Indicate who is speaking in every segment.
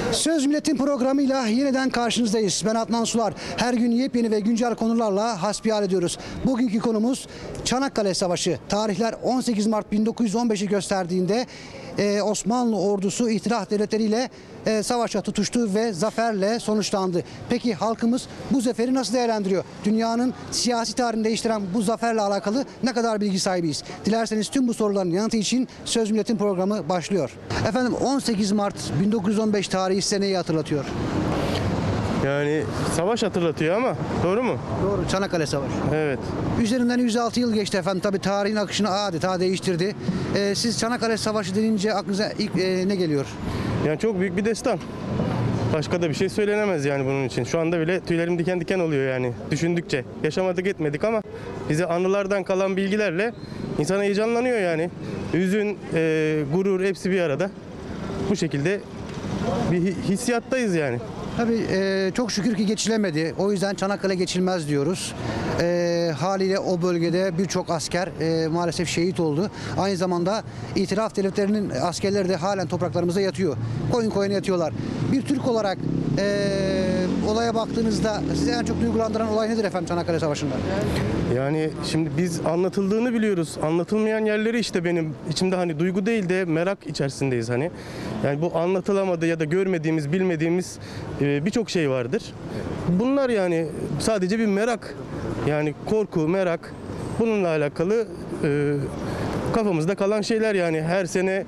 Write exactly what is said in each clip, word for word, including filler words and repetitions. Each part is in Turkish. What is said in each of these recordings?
Speaker 1: Söz Milletin programıyla yeniden karşınızdayız. Ben Adnan Sular. Her gün yepyeni ve güncel konularla hasbihal ediyoruz. Bugünkü konumuz Çanakkale Savaşı. Tarihler on sekiz Mart bin dokuz yüz on beş'i gösterdiğinde e, Osmanlı ordusu İtilaf devletleriyle e, savaşa tutuştu ve zaferle sonuçlandı. Peki halkımız bu zaferi nasıl değerlendiriyor? Dünyanın siyasi tarihini değiştiren bu zaferle alakalı ne kadar bilgi sahibiyiz? Dilerseniz tüm bu soruların yanıtı için Söz Milletin programı başlıyor. Efendim on sekiz Mart bin dokuz yüz on beş tarihi size neyi hatırlatıyor?
Speaker 2: Yani savaş hatırlatıyor ama doğru mu?
Speaker 1: Doğru, Çanakkale Savaşı.
Speaker 2: Evet.
Speaker 1: Üzerinden yüz altı yıl geçti efendim. Tabii tarihin akışını adeta değiştirdi. Ee, siz Çanakkale Savaşı denince aklınıza ilk e, ne geliyor?
Speaker 2: Yani çok büyük bir destan. Başka da bir şey söylenemez yani bunun için. Şu anda bile tüylerim diken diken oluyor yani düşündükçe. Yaşamadık etmedik ama bize anılardan kalan bilgilerle insan heyecanlanıyor yani. Hüzün, e, gurur hepsi bir arada. Bu şekilde bir hissiyattayız yani.
Speaker 1: Tabii e, çok şükür ki geçilemedi. O yüzden Çanakkale geçilmez diyoruz. E, haliyle o bölgede birçok asker e, maalesef şehit oldu. Aynı zamanda İtilaf devletlerinin askerleri de halen topraklarımızda yatıyor. Koyun koyuna yatıyorlar. Bir Türk olarak e, olaya baktığınızda sizi en çok duygulandıran olay nedir efendim Çanakkale Savaşı'nda?
Speaker 2: Yani şimdi biz anlatıldığını biliyoruz. Anlatılmayan yerleri işte benim içimde hani duygu değil de merak içerisindeyiz hani. Yani bu anlatılamadı ya da görmediğimiz, bilmediğimiz e, birçok şey vardır. Bunlar yani sadece bir merak. Yani korku, merak bununla alakalı e, kafamızda kalan şeyler yani her sene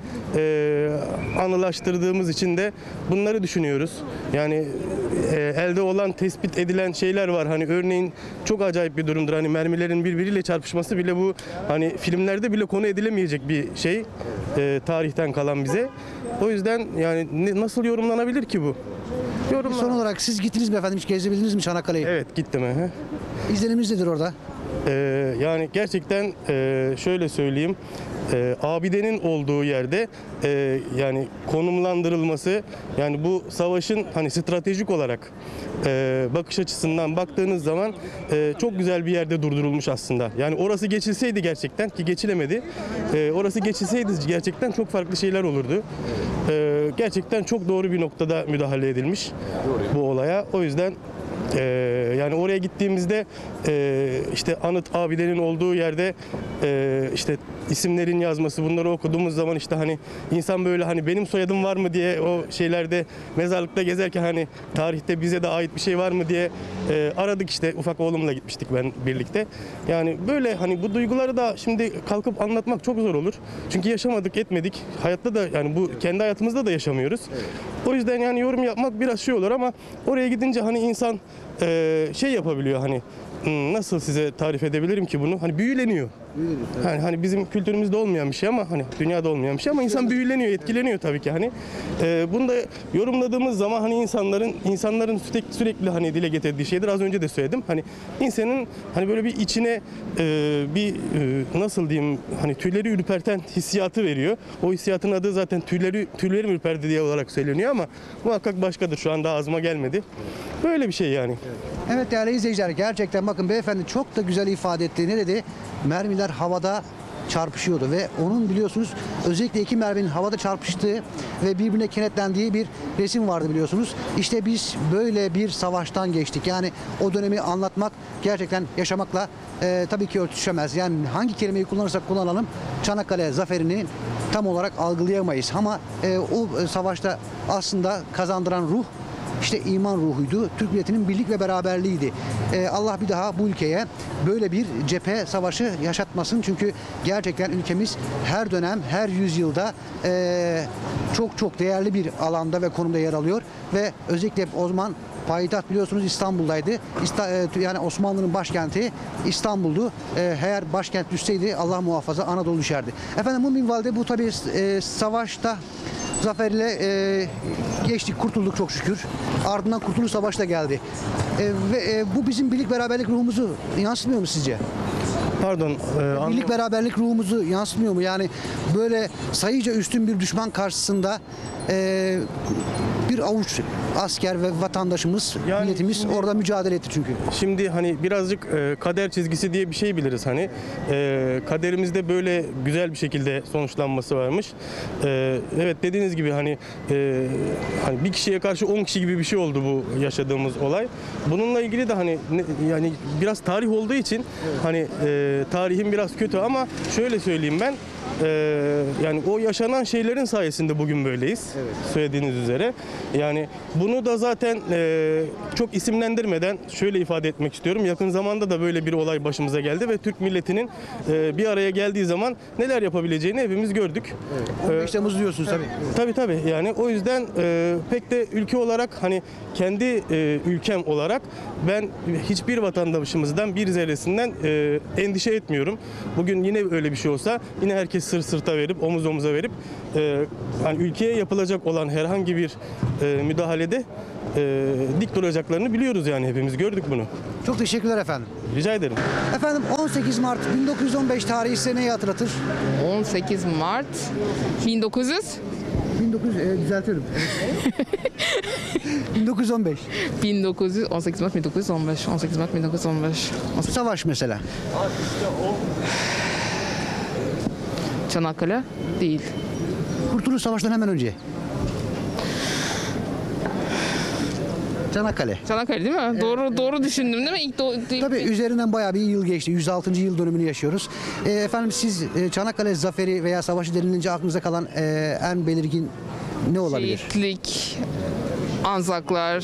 Speaker 2: e, anılaştırdığımız için de bunları düşünüyoruz. Yani e, elde olan tespit edilen şeyler var. Hani örneğin çok acayip bir durumdur. Hani mermilerin birbiriyle çarpışması bile bu hani filmlerde bile konu edilemeyecek bir şey. E, tarihten kalan bize. O yüzden yani ne, nasıl yorumlanabilir ki bu? Yorumlan-
Speaker 1: Son olarak siz gittiniz mi efendim? Hiç gezebildiniz mi Çanakkale'yi?
Speaker 2: Evet gittim. He.
Speaker 1: İzleniminiz nedir orada?
Speaker 2: Ee, yani gerçekten e, şöyle söyleyeyim, e, abidenin olduğu yerde e, yani konumlandırılması, yani bu savaşın hani stratejik olarak e, bakış açısından baktığınız zaman e, çok güzel bir yerde durdurulmuş aslında. Yani orası geçilseydi gerçekten, ki geçilemedi, e, orası geçilseydi gerçekten çok farklı şeyler olurdu. E, gerçekten çok doğru bir noktada müdahale edilmiş bu olaya. O yüzden Ee, yani oraya gittiğimizde e, işte anıt abilerin olduğu yerde e, işte isimlerin yazması, bunları okuduğumuz zaman işte hani insan böyle hani benim soyadım var mı diye o şeylerde mezarlıkta gezerken hani tarihte bize de ait bir şey var mı diye e, aradık işte, ufak oğlumla gitmiştik ben birlikte. Yani böyle hani bu duyguları da şimdi kalkıp anlatmak çok zor olur. Çünkü yaşamadık etmedik. Hayatta da yani bu kendi hayatımızda da yaşamıyoruz. O yüzden yani yorum yapmak biraz şey olur ama oraya gidince hani insan Ee, şey yapabiliyor hani nasıl size tarif edebilirim ki bunu, hani büyüleniyor. Yani hani bizim kültürümüzde olmayan bir şey ama hani dünyada olmayan bir şey ama insan büyüleniyor, etkileniyor tabii ki hani. Ee, bunu da yorumladığımız zaman hani insanların insanların sürekli sürekli hani dile getirdiği şeydir. Az önce de söyledim. Hani insanın hani böyle bir içine e, bir e, nasıl diyeyim hani tüyleri ürperten hissiyatı veriyor. O hissiyatın adı zaten tüyleri tüylerim ürperdi diye olarak söyleniyor ama muhakkak başkadır. Şu anda ağzıma gelmedi. Böyle bir şey yani.
Speaker 1: Evet değerli izleyiciler, gerçekten bakın beyefendi çok da güzel ifade etti. Ne dedi? Mermiler havada çarpışıyordu ve onun biliyorsunuz özellikle iki merminin havada çarpıştığı ve birbirine kenetlendiği bir resim vardı biliyorsunuz. İşte biz böyle bir savaştan geçtik. Yani o dönemi anlatmak gerçekten yaşamakla e, tabii ki örtüşemez. Yani hangi kelimeyi kullanırsak kullanalım Çanakkale zaferini tam olarak algılayamayız. Ama e, o savaşta aslında kazandıran ruh İşte iman ruhuydu. Türk milletinin birlik ve beraberliğiydi. Ee, Allah bir daha bu ülkeye böyle bir cephe savaşı yaşatmasın. Çünkü gerçekten ülkemiz her dönem, her yüzyılda e, çok çok değerli bir alanda ve konumda yer alıyor. Ve özellikle o zaman payitaht biliyorsunuz İstanbul'daydı. İsta, e, yani Osmanlı'nın başkenti İstanbul'du. E, eğer başkent düşseydi Allah muhafaza Anadolu düşerdi. Efendim bu minvalde bu tabii e, savaşta zaferle e, geçtik, kurtulduk çok şükür. Ardından Kurtuluş Savaşı da geldi. E, ve e, bu bizim birlik beraberlik ruhumuzu yansıtmıyor mu sizce?
Speaker 2: Pardon. e, an-
Speaker 1: Birlik beraberlik ruhumuzu yansıtmıyor mu? Yani böyle sayıca üstün bir düşman karşısında e, bir avuç asker ve vatandaşımız,
Speaker 2: Yani
Speaker 1: milletimiz
Speaker 2: şimdi-
Speaker 1: orada mücadele etti çünkü.
Speaker 2: Şimdi hani birazcık e, kader çizgisi diye bir şey biliriz hani. E, kaderimizde böyle güzel bir şekilde sonuçlanması varmış. E, evet dediğiniz gibi hani e, hani bir kişiye karşı on kişi gibi bir şey oldu bu yaşadığımız olay. Bununla ilgili de hani ne- yani biraz tarih olduğu için hani e, tarihin biraz kötü ama şöyle söyleyeyim ben. Ee, yani o yaşanan şeylerin sayesinde bugün böyleyiz. Söylediğiniz üzere. Yani bunu da zaten e, çok isimlendirmeden şöyle ifade etmek istiyorum. Yakın zamanda da böyle bir olay başımıza geldi ve Türk milletinin e, bir araya geldiği zaman neler yapabileceğini hepimiz gördük.
Speaker 1: on beş Temmuz diyorsunuz tabii.
Speaker 2: Tabii tabii yani o yüzden e, pek de ülke olarak hani kendi e, ülkem olarak ben hiçbir vatandaşımızdan bir zerresinden e, endişe etmiyorum. Bugün yine öyle bir şey olsa yine herkes sır sırta verip omuz omuza verip e, hani ülkeye yapılacak olan herhangi bir e, müdahalede e, dik duracaklarını biliyoruz yani hepimiz gördük bunu.
Speaker 1: Çok teşekkürler efendim.
Speaker 2: Rica ederim.
Speaker 1: Efendim on sekiz Mart bin dokuz yüz on beş tarihi size neyi hatırlatır?
Speaker 3: on sekiz Mart bin dokuz yüz
Speaker 1: bin dokuz yüz, e, düzeltiyorum. bin dokuz yüz on beş.
Speaker 3: bin dokuz yüz on sekiz Mart bin dokuz yüz on beş on sekiz Mart bin dokuz yüz on beş
Speaker 1: Savaş mesela.
Speaker 3: Çanakkale değil.
Speaker 1: Kurtuluş Savaşı'ndan hemen önce. Çanakkale.
Speaker 3: Çanakkale değil mi? Doğru doğru düşündüm değil mi? İlk do-
Speaker 1: Tabii üzerinden bayağı bir yıl geçti. yüz altıncı yıl dönümünü yaşıyoruz. E, efendim siz e, Çanakkale zaferi veya savaşı denilince aklınıza kalan e, en belirgin ne olabilir?
Speaker 3: Şehitlik, Anzaklar,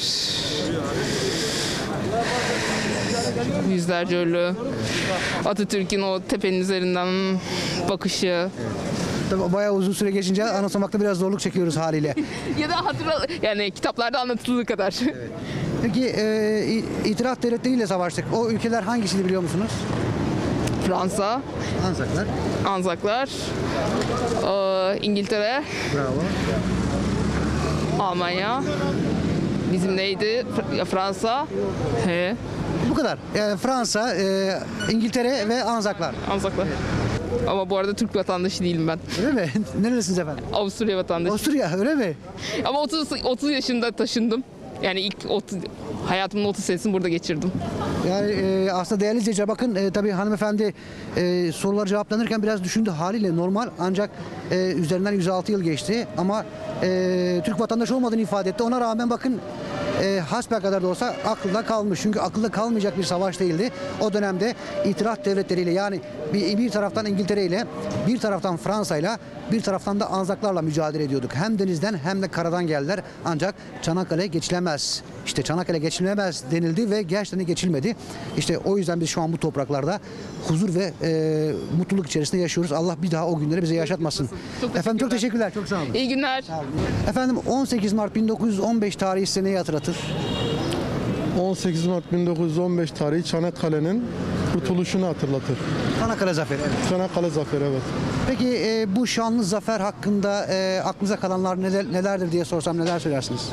Speaker 3: yüzlerce ölü, Atatürk'ün o tepenin üzerinden bakışı
Speaker 1: Tabii bayağı uzun süre geçince anımsamakta biraz zorluk çekiyoruz haliyle.
Speaker 3: ya da hatırla yani kitaplarda anlatıldığı kadar.
Speaker 1: Peki e, i- itiraf devletleriyle savaştık. O ülkeler hangisiydi biliyor musunuz?
Speaker 3: Fransa,
Speaker 1: Anzaklar.
Speaker 3: Anzaklar, eee, İngiltere,
Speaker 1: Bravo.
Speaker 3: Almanya, bizim neydi? Fr- Fransa, he,
Speaker 1: Bu kadar. Yani Fransa, e, İngiltere ve Anzaklar.
Speaker 3: Anzaklar. Ama bu arada Türk vatandaşı değilim ben.
Speaker 1: Öyle mi? Nerelisiniz efendim?
Speaker 3: Avusturya vatandaşı.
Speaker 1: Avusturya öyle mi?
Speaker 3: Ama otuz otuz yaşında taşındım. Yani ilk otuz hayatımın otuz senesini burada geçirdim.
Speaker 1: Yani e, aslında değerli izleyiciler bakın e, tabii hanımefendi e, sorular cevaplanırken biraz düşündü haliyle normal ancak e, üzerinden yüz altı yıl geçti ama e, Türk vatandaşı olmadığını ifade etti. Ona rağmen bakın e, hasbelkader de olsa aklında kalmış. Çünkü akılda kalmayacak bir savaş değildi. O dönemde itiraf devletleriyle yani bir, bir taraftan İngiltere ile bir taraftan Fransa ile bir taraftan da Anzaklarla mücadele ediyorduk. Hem denizden hem de karadan geldiler. Ancak Çanakkale geçilemez. İşte Çanakkale geçilemez denildi ve gerçekten de geçilmedi. İşte o yüzden biz şu an bu topraklarda huzur ve e, mutluluk içerisinde yaşıyoruz. Allah bir daha o günleri bize yaşatmasın.
Speaker 3: Çok
Speaker 1: Efendim çok
Speaker 3: teşekkürler.
Speaker 1: teşekkürler. Çok sağ olun.
Speaker 3: İyi günler.
Speaker 1: Efendim on sekiz Mart bin dokuz yüz on beş tarihi size neyi hatırlatır?
Speaker 4: on sekiz Mart bin dokuz yüz on beş tarihi Çanakkale'nin kurtuluşunu hatırlatır.
Speaker 1: Çanakkale Zaferi. Evet.
Speaker 4: Çanakkale Zaferi evet.
Speaker 1: Peki e, bu şanlı zafer hakkında e, aklınıza kalanlar neler, nelerdir diye sorsam neler söylersiniz?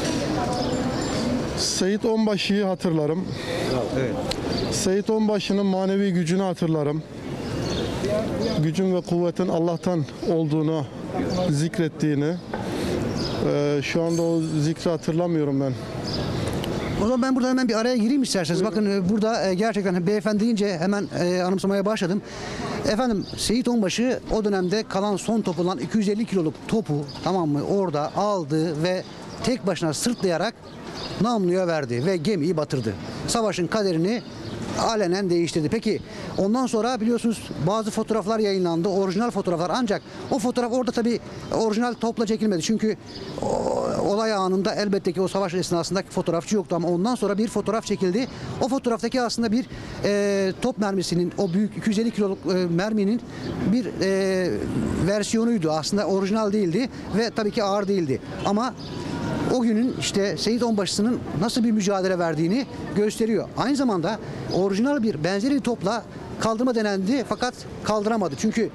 Speaker 4: Seyit Onbaşı'yı hatırlarım. Seyit Onbaşı'nın manevi gücünü hatırlarım. Gücün ve kuvvetin Allah'tan olduğunu zikrettiğini. Ee, şu anda o zikri hatırlamıyorum ben.
Speaker 1: O zaman ben burada hemen bir araya gireyim isterseniz. Bakın e, burada e, gerçekten beyefendi deyince hemen e, anımsamaya başladım. Efendim Seyit Onbaşı o dönemde kalan son top olan iki yüz elli kiloluk topu tamam mı orada aldı ve tek başına sırtlayarak namluya verdi ve gemiyi batırdı. Savaşın kaderini alenen değiştirdi. Peki ondan sonra biliyorsunuz bazı fotoğraflar yayınlandı. Orijinal fotoğraflar ancak o fotoğraf orada tabii orijinal topla çekilmedi. Çünkü o, olay anında elbette ki o savaş esnasındaki fotoğrafçı yoktu ama ondan sonra bir fotoğraf çekildi. O fotoğraftaki aslında bir e, top mermisinin o büyük iki yüz elli kiloluk e, merminin bir e, versiyonuydu. Aslında orijinal değildi ve tabii ki ağır değildi. Ama o günün işte Seyit Onbaşı'nın nasıl bir mücadele verdiğini gösteriyor. Aynı zamanda orijinal bir benzeri bir topla kaldırma denendi fakat kaldıramadı. Çünkü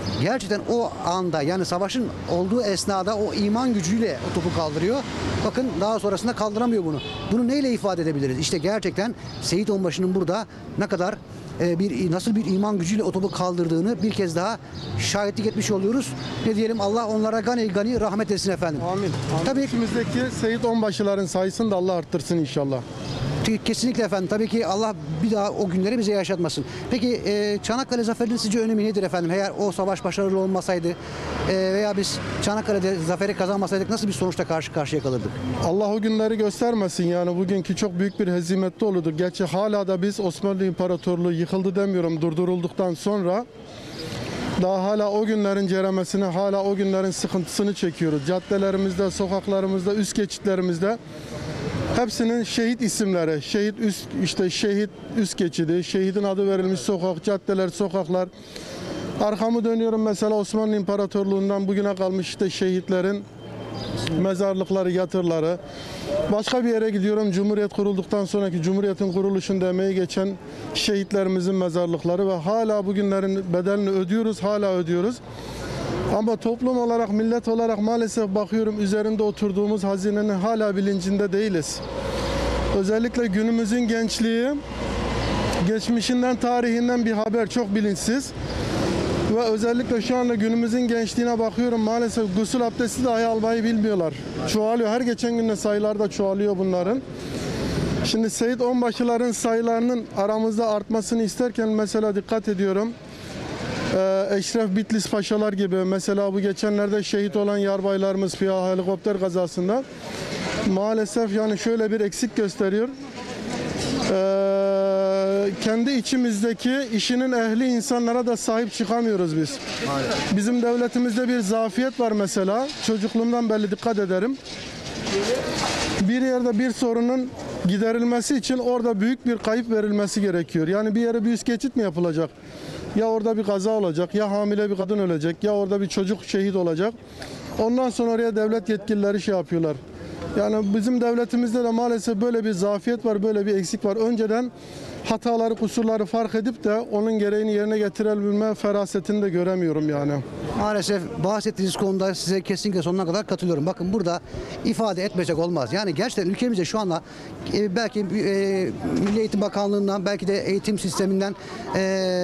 Speaker 1: gerçekten o anda yani savaşın olduğu esnada o iman gücüyle o topu kaldırıyor. Bakın daha sonrasında kaldıramıyor bunu. Bunu neyle ifade edebiliriz? İşte gerçekten Seyit Onbaşı'nın burada ne kadar e, bir nasıl bir iman gücüyle o topu kaldırdığını bir kez daha şahitlik etmiş oluyoruz. Ne diyelim, Allah onlara gani gani rahmet etsin efendim.
Speaker 4: Amin. Amin.
Speaker 1: Tabii
Speaker 4: İçimizdeki Seyit Onbaşıların sayısını da Allah arttırsın inşallah.
Speaker 1: kesinlikle efendim. Tabii ki Allah bir daha o günleri bize yaşatmasın. Peki e, Çanakkale Zaferi'nin sizce önemi nedir efendim? Eğer o savaş başarılı olmasaydı e, veya biz Çanakkale'de zaferi kazanmasaydık nasıl bir sonuçta karşı karşıya kalırdık?
Speaker 4: Allah o günleri göstermesin yani bugünkü çok büyük bir hezimette olurdu. Gerçi hala da biz Osmanlı İmparatorluğu yıkıldı demiyorum, durdurulduktan sonra daha hala o günlerin ceremesini, hala o günlerin sıkıntısını çekiyoruz. Caddelerimizde, sokaklarımızda, üst geçitlerimizde hepsinin şehit isimleri, şehit üst işte şehit üst geçidi, şehidin adı verilmiş sokak, caddeler, sokaklar. Arkamı dönüyorum mesela Osmanlı İmparatorluğundan bugüne kalmış işte şehitlerin mezarlıkları, yatırları. Başka bir yere gidiyorum, Cumhuriyet kurulduktan sonraki Cumhuriyet'in kuruluşunda emeği geçen şehitlerimizin mezarlıkları ve hala bugünlerin bedelini ödüyoruz, hala ödüyoruz. Ama toplum olarak, millet olarak maalesef bakıyorum üzerinde oturduğumuz hazinenin hala bilincinde değiliz. Özellikle günümüzün gençliği geçmişinden, tarihinden bir haber, çok bilinçsiz. Ve özellikle şu anda günümüzün gençliğine bakıyorum maalesef gusül abdesti dahi almayı bilmiyorlar. Çoğalıyor. Her geçen günde sayılar da çoğalıyor bunların. Şimdi Seyit Onbaşıların sayılarının aramızda artmasını isterken mesela dikkat ediyorum. Ee, Eşref Bitlis Paşalar gibi mesela bu geçenlerde şehit olan yarbaylarımız Fiya helikopter kazasında maalesef yani şöyle bir eksik gösteriyor. Ee, kendi içimizdeki işinin ehli insanlara da sahip çıkamıyoruz biz. Maalesef. Bizim devletimizde bir zafiyet var mesela. Çocukluğumdan belli dikkat ederim. Bir yerde bir sorunun giderilmesi için orada büyük bir kayıp verilmesi gerekiyor. Yani bir yere bir üst geçit mi yapılacak? Ya orada bir kaza olacak, ya hamile bir kadın ölecek, ya orada bir çocuk şehit olacak. Ondan sonra oraya devlet yetkilileri şey yapıyorlar. Yani bizim devletimizde de maalesef böyle bir zafiyet var, böyle bir eksik var. Önceden hataları, kusurları fark edip de onun gereğini yerine getirebilme ferasetini de göremiyorum yani.
Speaker 1: Maalesef bahsettiğiniz konuda size kesinlikle sonuna kadar katılıyorum. Bakın burada ifade etmeyecek olmaz. Yani gerçekten ülkemizde şu anda e, belki e, Milli Eğitim Bakanlığı'ndan belki de eğitim sisteminden e,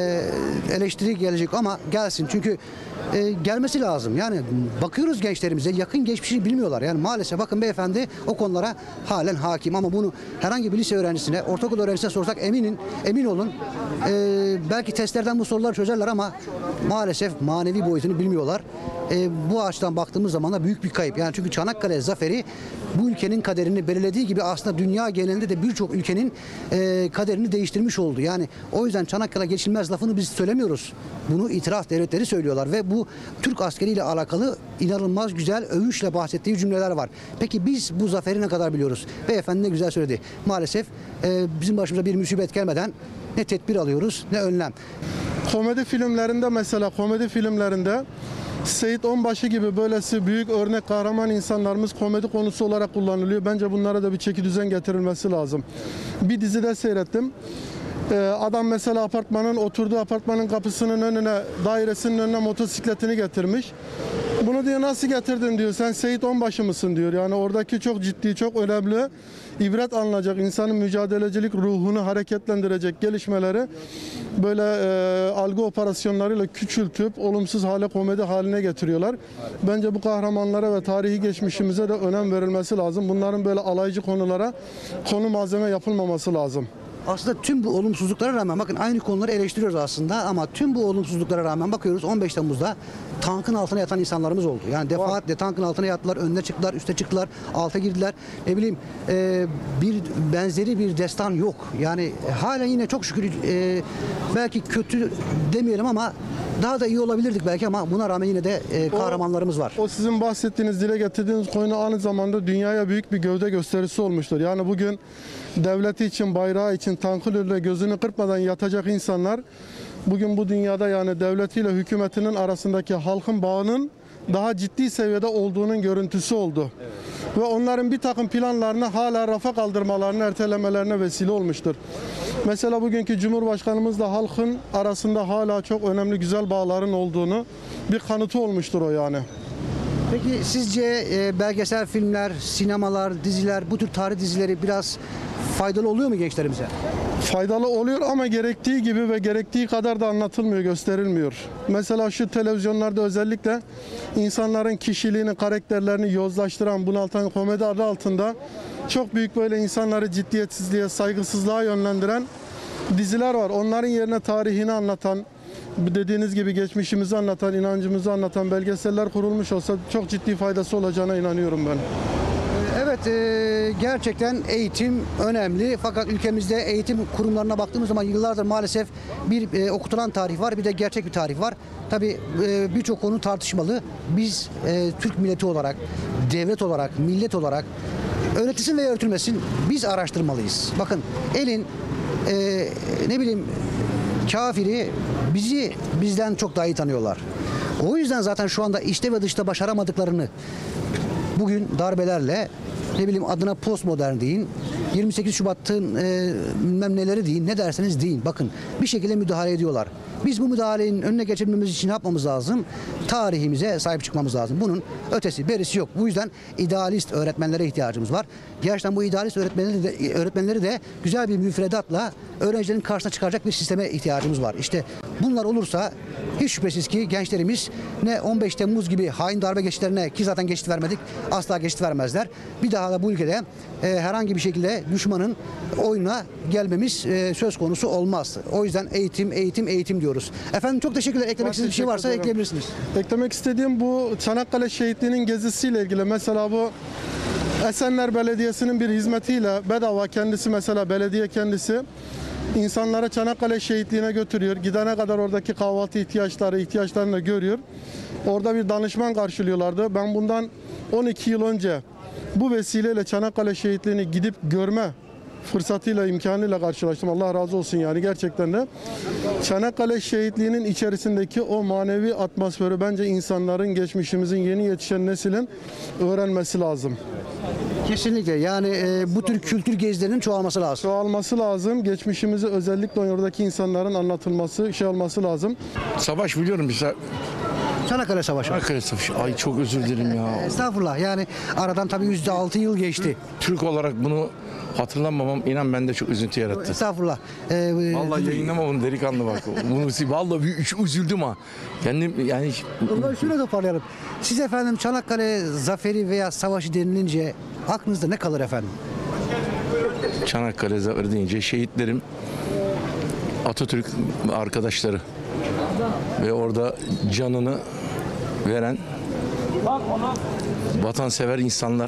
Speaker 1: eleştiri gelecek ama gelsin. Çünkü e, gelmesi lazım. Yani bakıyoruz gençlerimize yakın geçmişini bilmiyorlar. Yani maalesef bakın beyefendi o konulara halen hakim ama bunu herhangi bir lise öğrencisine, ortaokul öğrencisine sorsak eminim emin olun e, belki testlerden bu soruları çözerler ama maalesef manevi boyutunu bilmiyorlar. E, bu açıdan baktığımız zaman da büyük bir kayıp. Yani çünkü Çanakkale Zaferi bu ülkenin kaderini belirlediği gibi aslında dünya genelinde de birçok ülkenin e, kaderini değiştirmiş oldu. Yani o yüzden Çanakkale geçilmez lafını biz söylemiyoruz. Bunu itiraf devletleri söylüyorlar ve bu Türk askeriyle alakalı inanılmaz güzel övüşle bahsettiği cümleler var. Peki biz bu zaferi ne kadar biliyoruz? Beyefendi ne güzel söyledi. Maalesef e, bizim başımıza bir musibet gelmeden ne tedbir alıyoruz ne önlem.
Speaker 4: Komedi filmlerinde mesela komedi filmlerinde Seyit Onbaşı gibi böylesi büyük örnek kahraman insanlarımız komedi konusu olarak kullanılıyor. Bence bunlara da bir çeki düzen getirilmesi lazım. Bir dizide seyrettim. Ee, adam mesela apartmanın oturduğu apartmanın kapısının önüne, dairesinin önüne motosikletini getirmiş. Bunu diyor nasıl getirdin diyor. Sen Seyit Onbaşı mısın diyor. Yani oradaki çok ciddi, çok önemli, ibret alınacak, insanın mücadelecilik ruhunu hareketlendirecek gelişmeleri böyle e, algı operasyonlarıyla küçültüp olumsuz hale, komedi haline getiriyorlar. Bence bu kahramanlara ve tarihi geçmişimize de önem verilmesi lazım. Bunların böyle alaycı konulara konu malzeme yapılmaması lazım.
Speaker 1: Aslında tüm bu olumsuzluklara rağmen bakın aynı konuları eleştiriyoruz aslında ama tüm bu olumsuzluklara rağmen bakıyoruz on beş Temmuz'da tankın altına yatan insanlarımız oldu. Yani defaatle tankın altına yattılar, önüne çıktılar, üste çıktılar, alta girdiler. Ne bileyim e, bir benzeri bir destan yok. Yani hala yine çok şükür e, belki kötü demeyelim ama daha da iyi olabilirdik belki ama buna rağmen yine de e, kahramanlarımız var.
Speaker 4: O, o sizin bahsettiğiniz, dile getirdiğiniz konu aynı zamanda dünyaya büyük bir gövde gösterisi olmuştur. Yani bugün devleti için, bayrağı için tankıyla gözünü kırpmadan yatacak insanlar bugün bu dünyada yani devletiyle hükümetinin arasındaki halkın bağının daha ciddi seviyede olduğunun görüntüsü oldu. Evet. Ve onların bir takım planlarını hala rafa kaldırmalarını, ertelemelerine vesile olmuştur. Mesela bugünkü Cumhurbaşkanımız da halkın arasında hala çok önemli güzel bağların olduğunu bir kanıtı olmuştur o yani.
Speaker 1: Peki sizce e, belgesel filmler, sinemalar, diziler, bu tür tarih dizileri biraz faydalı oluyor mu gençlerimize?
Speaker 4: Faydalı oluyor ama gerektiği gibi ve gerektiği kadar da anlatılmıyor, gösterilmiyor. Mesela şu televizyonlarda özellikle insanların kişiliğini, karakterlerini yozlaştıran, bunaltan komedi adı altında çok büyük böyle insanları ciddiyetsizliğe, saygısızlığa yönlendiren diziler var. Onların yerine tarihini anlatan, dediğiniz gibi geçmişimizi anlatan, inancımızı anlatan belgeseller kurulmuş olsa çok ciddi faydası olacağına inanıyorum ben.
Speaker 1: Evet, e, gerçekten eğitim önemli. Fakat ülkemizde eğitim kurumlarına baktığımız zaman yıllardır maalesef bir e, okutulan tarih var, bir de gerçek bir tarih var. Tabii e, birçok konu tartışmalı. Biz e, Türk milleti olarak, devlet olarak, millet olarak öğretilsin veya öğretilmesin biz araştırmalıyız. Bakın elin e, ne bileyim kafiri bizi bizden çok daha iyi tanıyorlar. O yüzden zaten şu anda işte ve dışta başaramadıklarını bugün darbelerle, ne bileyim adına postmodern deyin, yirmi sekiz Şubat'ın e, bilmem neleri deyin, ne derseniz deyin. Bakın bir şekilde müdahale ediyorlar. Biz bu müdahalenin önüne geçebilmemiz için ne yapmamız lazım? Tarihimize sahip çıkmamız lazım. Bunun ötesi berisi yok. Bu yüzden idealist öğretmenlere ihtiyacımız var. Gerçekten bu idealist öğretmenleri de, öğretmenleri de güzel bir müfredatla öğrencilerin karşısına çıkaracak bir sisteme ihtiyacımız var. İşte bunlar olursa hiç şüphesiz ki gençlerimiz ne on beş Temmuz gibi hain darbe geçitlerine, ki zaten geçit vermedik, asla geçit vermezler. Bir daha da bu ülkede e, herhangi bir şekilde düşmanın oyuna gelmemiz e, söz konusu olmaz. O yüzden eğitim, eğitim, eğitim diyoruz. Efendim çok teşekkürler. Eklemek istediğiniz bir şey varsa
Speaker 4: ederim.
Speaker 1: ekleyebilirsiniz.
Speaker 4: Eklemek istediğim bu Çanakkale Şehitliği'nin gezisiyle ilgili. Mesela bu Esenler Belediyesi'nin bir hizmetiyle bedava, kendisi mesela belediye kendisi insanlara Çanakkale Şehitliği'ne götürüyor. Gidene kadar oradaki kahvaltı ihtiyaçları, ihtiyaçlarını da görüyor. Orada bir danışman karşılıyorlardı. Ben bundan on iki yıl önce bu vesileyle Çanakkale Şehitliği'ni gidip görme fırsatıyla, imkanıyla karşılaştım. Allah razı olsun yani gerçekten de. Çanakkale Şehitliği'nin içerisindeki o manevi atmosferi bence insanların, geçmişimizin, yeni yetişen neslin öğrenmesi lazım.
Speaker 1: Kesinlikle yani e, bu tür kültür gezilerinin çoğalması lazım.
Speaker 4: Çoğalması lazım. Geçmişimizi özellikle oradaki insanların anlatılması, şey olması lazım.
Speaker 5: Savaş biliyorum mesela.
Speaker 1: Çanakkale Savaşı.
Speaker 5: Çanakkale Savaşı. Ay çok özür dilerim ya.
Speaker 1: Estağfurullah yani aradan tabii yüzde altı yıl geçti.
Speaker 5: Türk olarak bunu hatırlamamam inan bende çok üzüntü yarattı.
Speaker 1: Estağfurullah. Ee,
Speaker 5: Vallahi yayınlama bunu delikanlı bak. Bunu vallahi bir üç üzüldüm ha. Kendim yani
Speaker 1: O zaman şöyle toparlayalım. Siz efendim Çanakkale zaferi veya savaşı denilince aklınızda ne kalır efendim?
Speaker 5: Çanakkale zaferi deyince şehitlerim, Atatürk arkadaşları ve orada canını veren vatansever insanlar.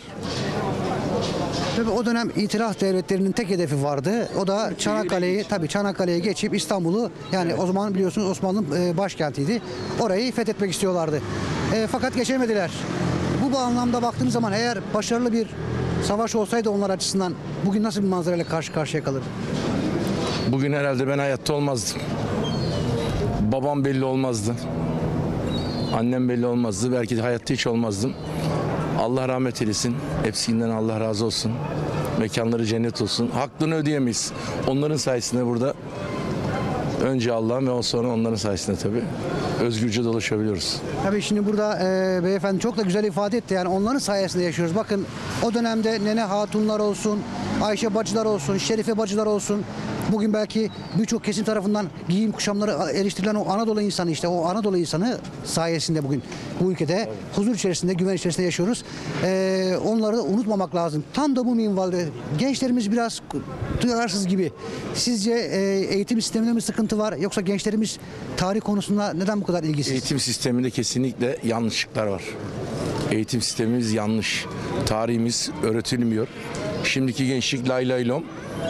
Speaker 1: Tabii o dönem itilaf devletlerinin tek hedefi vardı. O da Çanakkale'yi, tabii Çanakkale'ye geçip İstanbul'u, yani o zaman biliyorsunuz Osmanlı e, başkentiydi. Orayı fethetmek istiyorlardı. E, fakat geçemediler. Bu bu anlamda baktığınız zaman eğer başarılı bir savaş olsaydı onlar açısından bugün nasıl bir manzarayla karşı karşıya kalırdı?
Speaker 5: Bugün herhalde ben hayatta olmazdım. Babam belli olmazdı. Annem belli olmazdı. Belki de hayatta hiç olmazdım. Allah rahmet eylesin. Hepsinden Allah razı olsun. Mekanları cennet olsun. Hakkını ödeyemeyiz. Onların sayesinde burada önce Allah'ın ve sonra onların sayesinde tabii özgürce dolaşabiliyoruz.
Speaker 1: Tabii şimdi burada e, beyefendi çok da güzel ifade etti. Yani onların sayesinde yaşıyoruz. Bakın o dönemde Nene Hatunlar olsun, Ayşe bacılar olsun, Şerife bacılar olsun. Bugün belki birçok kesim tarafından giyim kuşamları eleştirilen o Anadolu insanı, işte o Anadolu insanı sayesinde bugün bu ülkede huzur içerisinde, güven içerisinde yaşıyoruz. Ee, onları da unutmamak lazım. Tam da bu minvalde gençlerimiz biraz duyarsız gibi. Sizce e, eğitim sisteminde mi sıkıntı var, yoksa gençlerimiz tarih konusunda neden bu kadar ilgisiz?
Speaker 5: Eğitim sisteminde kesinlikle yanlışlıklar var. Eğitim sistemimiz yanlış. Tarihimiz öğretilmiyor. Şimdiki gençlik lay lay lom.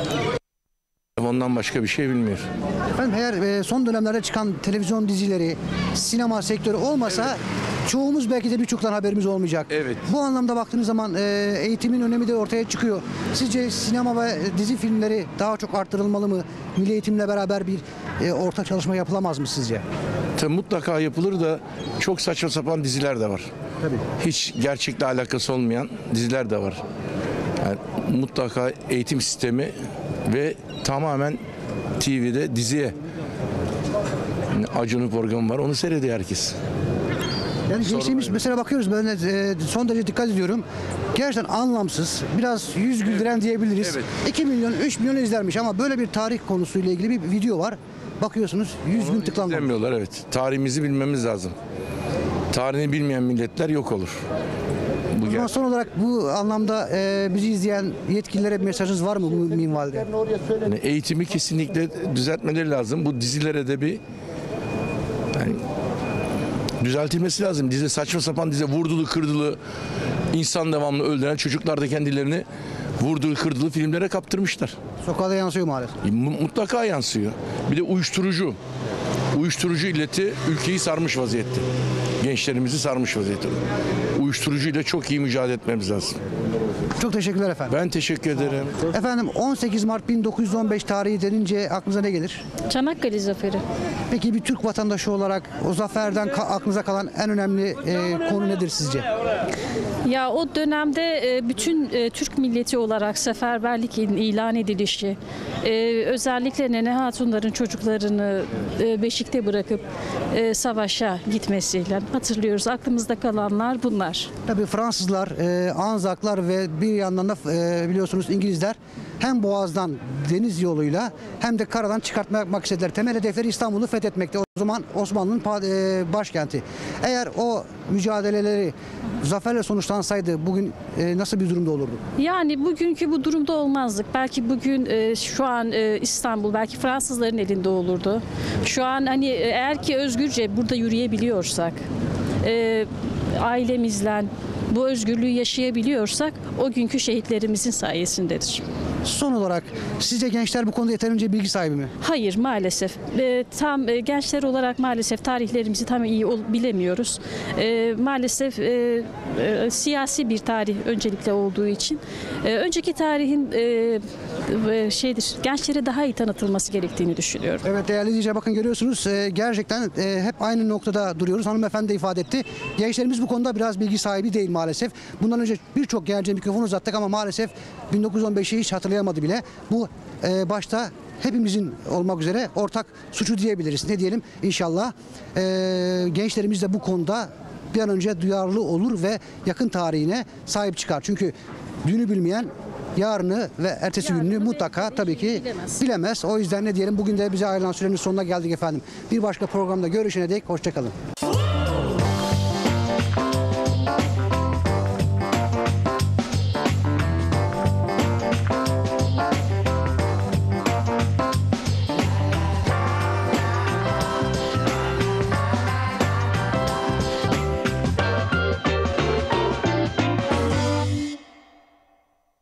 Speaker 5: Ondan başka bir şey bilmiyor.
Speaker 1: Efendim eğer e, son dönemlerde çıkan televizyon dizileri, sinema sektörü olmasa evet, çoğumuz belki de birçoktan haberimiz olmayacak.
Speaker 5: Evet.
Speaker 1: Bu anlamda baktığınız zaman e, eğitimin önemi de ortaya çıkıyor. Sizce sinema ve dizi filmleri daha çok arttırılmalı mı? Milli eğitimle beraber bir e, ortak çalışma yapılamaz mı sizce?
Speaker 5: Tabii mutlaka yapılır da çok saçma sapan diziler de var.
Speaker 1: Tabii.
Speaker 5: Hiç gerçekle alakası olmayan diziler de var. Yani mutlaka eğitim sistemi ve tamamen T V'de diziye, yani Acun'un programı var, onu seyrediyor herkes.
Speaker 1: Yani
Speaker 5: Sorun
Speaker 1: gençliğimiz
Speaker 5: öyle.
Speaker 1: mesela bakıyoruz böyle e, son derece dikkat ediyorum. Gerçekten anlamsız, biraz yüz güldüren diyebiliriz.
Speaker 5: Evet.
Speaker 1: iki milyon, üç milyon izlenmiş ama böyle bir tarih konusuyla ilgili bir video var. Bakıyorsunuz yüz bin tıklanmamış.
Speaker 5: Demiyorlar, evet. Tarihimizi bilmemiz lazım. Tarihini bilmeyen milletler yok olur. Bu
Speaker 1: Ama
Speaker 5: ger-
Speaker 1: son olarak bu anlamda e, bizi izleyen yetkililere bir mesajınız var mı bu minvalde?
Speaker 5: Yani eğitimi kesinlikle düzeltmeleri lazım. Bu dizilere de bir yani düzeltilmesi lazım. Dizi saçma sapan dizi vurdulu kırdılı insan devamlı öldüren çocuklar da kendilerini vurdulu kırdılı filmlere kaptırmışlar.
Speaker 1: Sokağa da yansıyor maalesef.
Speaker 5: Mu- Mutlaka yansıyor. Bir de uyuşturucu. Uyuşturucu illeti ülkeyi sarmış vaziyette. Gençlerimizi sarmış vaziyette. Uyuşturucu ile çok iyi mücadele etmemiz lazım.
Speaker 1: Çok teşekkürler efendim.
Speaker 5: Ben teşekkür ederim.
Speaker 1: Efendim on sekiz Mart bin dokuz yüz on beş tarihi denince aklınıza ne gelir?
Speaker 6: Çanakkale Zaferi.
Speaker 1: Peki bir Türk vatandaşı olarak o zaferden ka- aklınıza kalan en önemli e, konu nedir sizce?
Speaker 6: Ya o dönemde e, bütün e, Türk milleti olarak seferberlik il- ilan edilişi, e, özellikle Nene Hatunların çocuklarını e, beşikte bırakıp e, savaşa gitmesiyle hatırlıyoruz. Aklımızda kalanlar bunlar.
Speaker 1: Tabii Fransızlar, e, Anzaklar ve bir yandan da e, biliyorsunuz İngilizler hem Boğaz'dan deniz yoluyla hem de karadan çıkartmak yapmak istediler. Temel hedefleri İstanbul'u fethetmekti. O zaman Osmanlı'nın pa- e, başkenti. Eğer o mücadeleleri zaferle sonuçlansaydı bugün e, nasıl bir durumda olurdu?
Speaker 6: Yani bugünkü bu durumda olmazdık. Belki bugün e, şu an e, İstanbul belki Fransızların elinde olurdu. Şu an hani e, eğer ki özgürce burada yürüyebiliyorsak, e, ailemizle bu özgürlüğü yaşayabiliyorsak o günkü şehitlerimizin sayesindedir.
Speaker 1: Son olarak sizce gençler bu konuda yeterince bilgi sahibi mi?
Speaker 6: Hayır maalesef. E, tam e, gençler olarak maalesef tarihlerimizi tam iyi ol- bilemiyoruz. E, maalesef e, e, siyasi bir tarih öncelikle olduğu için e, önceki tarihin e, e, şeydir gençlere daha iyi tanıtılması gerektiğini düşünüyorum.
Speaker 1: Evet değerli izleyiciler bakın görüyorsunuz e, gerçekten e, hep aynı noktada duruyoruz. Hanımefendi de ifade etti. Gençlerimiz bu konuda biraz bilgi sahibi değil maalesef. Bundan önce birçok gence mikrofon uzattık ama maalesef bin dokuz yüz on beşi hiç hatırlayamadı bile. Bu e, başta hepimizin olmak üzere ortak suçu diyebiliriz. Ne diyelim inşallah e, gençlerimiz de bu konuda bir an önce duyarlı olur ve yakın tarihine sahip çıkar. Çünkü dünü bilmeyen yarını ve ertesi
Speaker 6: Yarını
Speaker 1: gününü
Speaker 6: ve
Speaker 1: mutlaka tabii ki
Speaker 6: bilemez.
Speaker 1: bilemez. O yüzden ne diyelim bugün de bize ayrılan sürenin sonuna geldik efendim. Bir başka programda görüşene dek hoşçakalın.